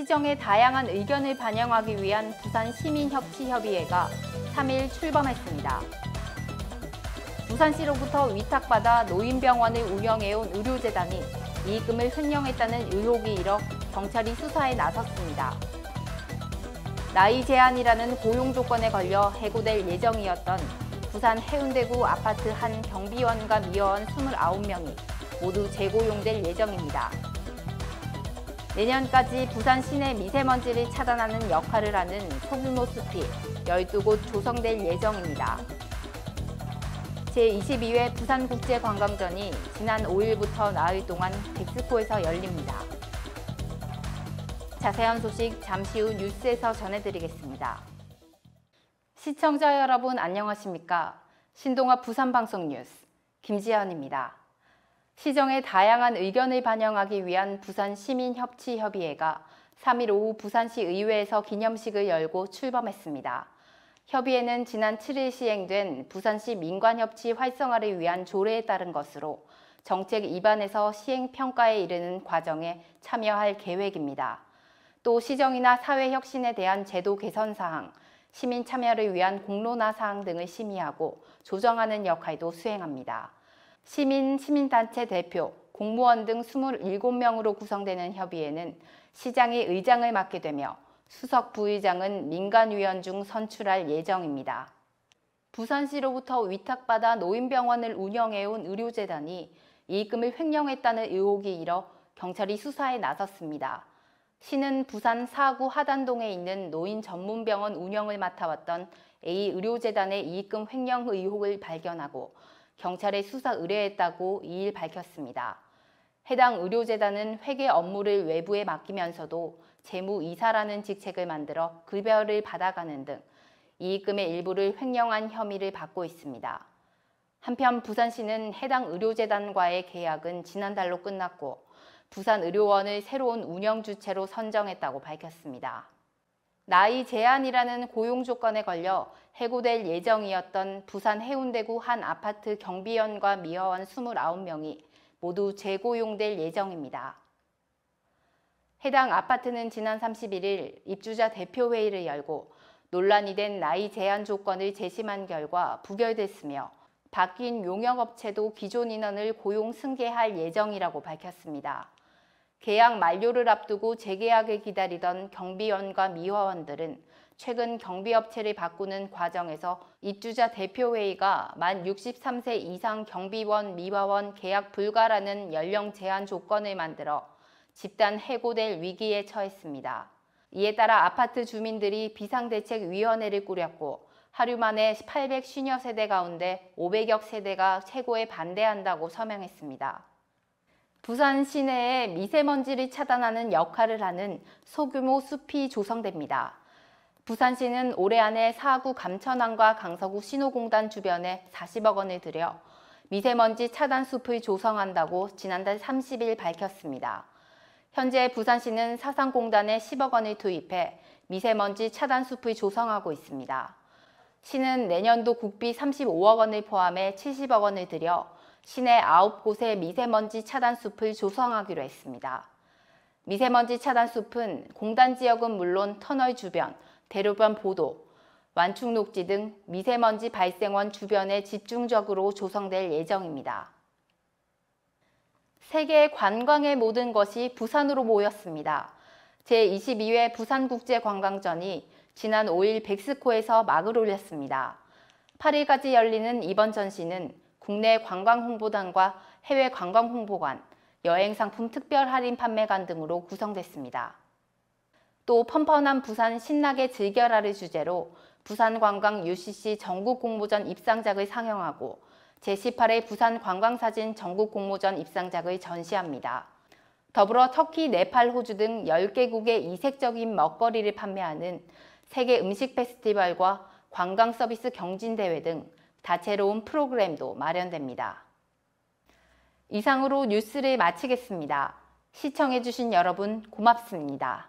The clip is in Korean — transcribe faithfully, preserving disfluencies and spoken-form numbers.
시정의 다양한 의견을 반영하기 위한 부산시민협치협의회가 삼 일 출범했습니다. 부산시로부터 위탁받아 노인병원을 운영해온 의료재단이 이익금을 횡령했다는 의혹이 일어 경찰이 수사에 나섰습니다. 나이 제한이라는 고용 조건에 걸려 해고될 예정이었던 부산 해운대구 아파트 한 경비원과 미화원 이십구 명이 모두 재고용될 예정입니다. 내년까지 부산 시내 미세먼지를 차단하는 역할을 하는 소규모 숲이 열두 곳 조성될 예정입니다. 제이십이 회 부산국제관광전이 지난 오 일부터 나흘 동안 백스코에서 열립니다. 자세한 소식 잠시 후 뉴스에서 전해드리겠습니다. 시청자 여러분 안녕하십니까? 신동아 부산방송 뉴스 김지연입니다. 시정의 다양한 의견을 반영하기 위한 부산시민협치협의회가 삼 일 오후 부산시 의회에서 기념식을 열고 출범했습니다. 협의회는 지난 칠 일 시행된 부산시 민관협치 활성화를 위한 조례에 따른 것으로 정책 입안에서 시행평가에 이르는 과정에 참여할 계획입니다. 또 시정이나 사회혁신에 대한 제도 개선 사항, 시민 참여를 위한 공론화 사항 등을 심의하고 조정하는 역할도 수행합니다. 시민, 시민단체 대표, 공무원 등 이십칠 명으로 구성되는 협의회는 시장이 의장을 맡게 되며 수석 부의장은 민간위원 중 선출할 예정입니다. 부산시로부터 위탁받아 노인병원을 운영해온 의료재단이 이익금을 횡령했다는 의혹이 일어 경찰이 수사에 나섰습니다. 시는 부산 사구 하단동에 있는 노인 전문병원 운영을 맡아왔던 A 의료재단의 이익금 횡령 의혹을 발견하고 경찰에 수사 의뢰했다고 이 일 밝혔습니다. 해당 의료재단은 회계 업무를 외부에 맡기면서도 재무이사라는 직책을 만들어 급여를 받아가는 등 이익금의 일부를 횡령한 혐의를 받고 있습니다. 한편 부산시는 해당 의료재단과의 계약은 지난달로 끝났고 부산의료원을 새로운 운영 주체로 선정했다고 밝혔습니다. 나이 제한이라는 고용 조건에 걸려 해고될 예정이었던 부산 해운대구 한 아파트 경비원과 미화원 이십구 명이 모두 재고용될 예정입니다. 해당 아파트는 지난 삼십일 일 입주자 대표회의를 열고 논란이 된 나이 제한 조건을 제시한 결과 부결됐으며 바뀐 용역업체도 기존 인원을 고용 승계할 예정이라고 밝혔습니다. 계약 만료를 앞두고 재계약을 기다리던 경비원과 미화원들은 최근 경비업체를 바꾸는 과정에서 입주자 대표회의가 만 육십삼 세 이상 경비원, 미화원 계약 불가라는 연령 제한 조건을 만들어 집단 해고될 위기에 처했습니다. 이에 따라 아파트 주민들이 비상대책위원회를 꾸렸고 하루 만에 팔백오십여 세대 가운데 오백여 세대가 해고에 반대한다고 서명했습니다. 부산 시내에 미세먼지를 차단하는 역할을 하는 소규모 숲이 조성됩니다. 부산시는 올해 안에 사구 감천항과 강서구 신호공단 주변에 사십억 원을 들여 미세먼지 차단 숲을 조성한다고 지난달 삼십 일 밝혔습니다. 현재 부산시는 사상공단에 십억 원을 투입해 미세먼지 차단 숲을 조성하고 있습니다. 시는 내년도 국비 삼십오억 원을 포함해 칠십억 원을 들여 시내 아홉 곳의 미세먼지 차단 숲을 조성하기로 했습니다. 미세먼지 차단 숲은 공단 지역은 물론 터널 주변, 대로변 보도, 완충 녹지 등 미세먼지 발생원 주변에 집중적으로 조성될 예정입니다. 세계 관광의 모든 것이 부산으로 모였습니다. 제이십이 회 부산국제관광전이 지난 오 일 백스코에서 막을 올렸습니다. 팔 일까지 열리는 이번 전시는 국내 관광홍보단과 해외 관광홍보관, 여행상품 특별 할인 판매관 등으로 구성됐습니다. 또 펀펀한 부산 신나게 즐겨라를 주제로 부산관광 유씨씨 전국공모전 입상작을 상영하고 제십팔 회 부산관광사진 전국공모전 입상작을 전시합니다. 더불어 터키, 네팔, 호주 등 열 개국의 이색적인 먹거리를 판매하는 세계 음식 페스티벌과 관광 서비스 경진대회 등 다채로운 프로그램도 마련됩니다. 이상으로 뉴스를 마치겠습니다. 시청해주신 여러분 고맙습니다.